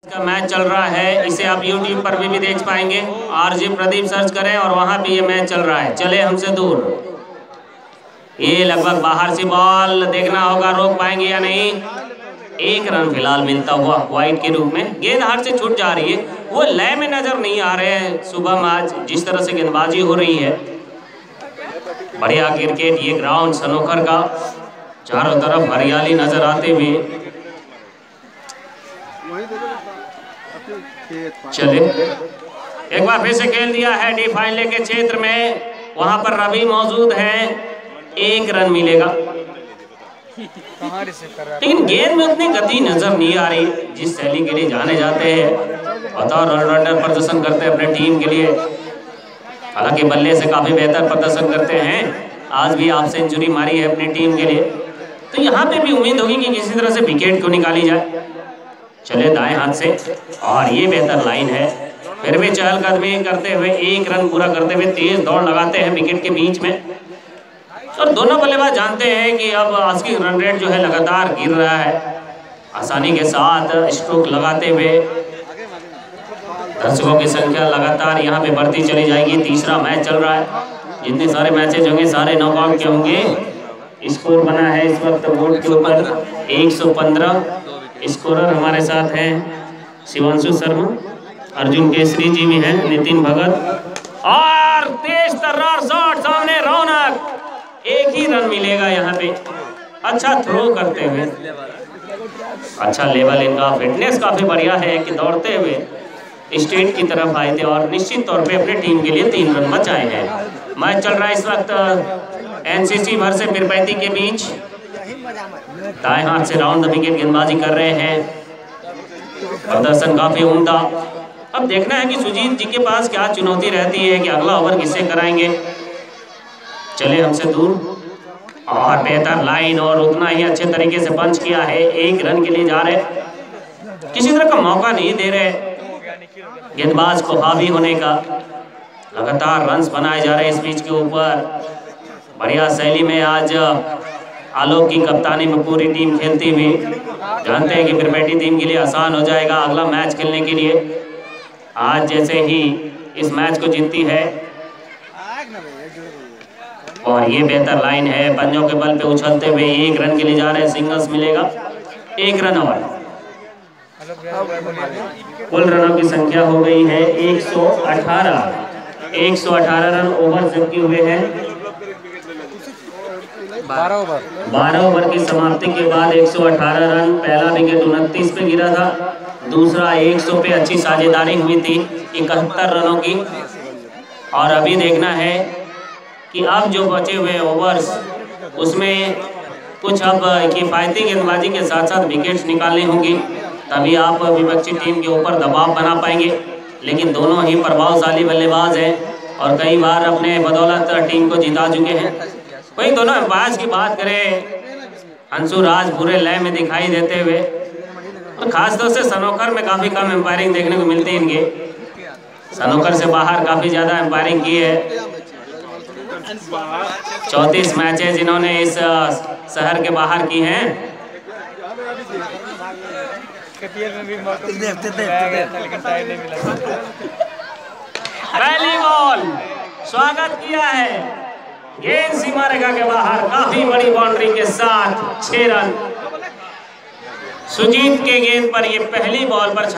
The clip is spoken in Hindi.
का मैच चल रहा है, इसे आप YouTube पर भी देख पाएंगे। RJ प्रदीप सर्च करें और वहां भी ये मैच चल रहा है। चले हमसे दूर, ये लगभग बाहर से बॉल, देखना होगा रोक पाएंगे या नहीं। एक रन फिलहाल मिलता हुआ वाइड के रूप में। गेंद हाथ से छूट जा रही है, वो लय में नजर नहीं आ रहे हैं शुभम। आज जिस तरह से गेंदबाजी हो रही है, बढ़िया क्रिकेट। ये ग्राउंड सनोखर का, चारों तरफ हरियाली नजर आते हुए। चले एक बार फिर से खेल दिया है डी फाइनले के क्षेत्र में, वहां पर रवि मौजूद है। एक रन मिलेगा, लेकिन गेंद में उतनी गति नजर नहीं आ रही जिस शैली के लिए जाने जाते हैं। बतौर ऑलराउंडर प्रदर्शन करते हैं अपने टीम के लिए, हालांकि बल्ले से काफी बेहतर प्रदर्शन करते हैं। आज भी आप सेंचुरी मारी है अपनी टीम के लिए, तो यहाँ पे भी उम्मीद होगी कि किसी तरह से विकेट को निकाली जाए। चले दाएं हाथ से, और ये बेहतर लाइन है। फिर भी चहलकदमी करते हुए एक रन पूरा करते हुए तेज दौड़ लगाते हैं विकेट के बीच में। और दोनों बल्लेबाज जानते हैं कि अब आज की रन रेट जो है लगातार गिर रहा है। आसानी के साथ स्ट्रोक लगाते हुए दर्शकों की संख्या लगातार यहाँ पे बढ़ती चली जाएगी। तीसरा मैच चल रहा है, जितने सारे मैचेज होंगे सारे नॉकआउट के होंगे। स्कोर बना है इस वक्त बोर्ड के ऊपर 115। स्कोरर हमारे साथ हैं शिवांशु शर्मा, अर्जुन केसरी जी भी हैं, नितिन भगत, और तेज तर्रार शॉट सामने रौनक। एक ही रन मिलेगा यहाँ पे। अच्छा थ्रो करते हुए, अच्छा लेवल, इनका फिटनेस काफी बढ़िया है कि दौड़ते हुए स्टेट की तरफ आए थे और निश्चित तौर पे अपने टीम के लिए 3 रन बचाए हैं। मैच चल रहा है इस वक्त NCC वर्सेस पीरपैंती के बीच। दाएं हाथ से राउंड द विकेट गेंदबाजी कर रहे हैं, प्रदर्शन काफी उम्दा। अब देखना है कि सुजीत जी के पास क्या चुनौती रहती है कि अगला ओवर किससे कराएंगे। चले हमसे दूर, और बेहतर लाइन और उतना ही अच्छे तरीके से पंच किया है। एक रन के लिए जा रहे, किसी तरह का मौका नहीं दे रहे गेंदबाज को हावी होने का। लगातार रन्स बनाए जा रहे हैं इस पिच के ऊपर। बढ़िया शैली में आज आलोक की कप्तानी में पूरी टीम खेलती हुई। जानते हैं कि पीरपैंती टीम के लिए आसान हो जाएगा अगला मैच खेलने के लिए। आज जैसे ही इस मैच को जीतती है, और ये बेहतर लाइन है, पंजों के बल पे उछलते हुए एक रन के लिए जा रहे हैं। सिंगल्स मिलेगा, 1 रन और। कुल रनों की संख्या हो गई है 118 रन ओवर जबकि हुए हैं 12 ओवर की समाप्ति के बाद 118 रन। पहला विकेट 29 पे गिरा था, दूसरा 100 पे अच्छी साझेदारी हुई थी 71 रनों की। और अभी देखना है कि अब जो बचे हुए ओवर्स, उसमें कुछ अब किफायती गेंदबाजी के साथ साथ विकेट्स निकालनी होंगी, तभी आप विपक्षी टीम के ऊपर दबाव बना पाएंगे। लेकिन दोनों ही प्रभावशाली बल्लेबाज हैं और कई बार अपने बदौलत टीम को जिता चुके हैं। वही दोनों अंपायर की बात करें, अंशु राज पूरे लय में दिखाई देते हुए, और खासतौर से सनोखर में काफ़ी कम एम्पायरिंग देखने को मिलती है इनके। सनोखर से बाहर काफ़ी ज़्यादा एम्पायरिंग की है। 34 मैचेज इन्होंने इस शहर के बाहर की हैं। पहली बॉल स्वागत किया है, गेंद सीमा रेखा के बाहर, काफी बड़ी बाउंड्री के साथ 6 रन। सुजीत के गेंद पर ये पहली बॉल पर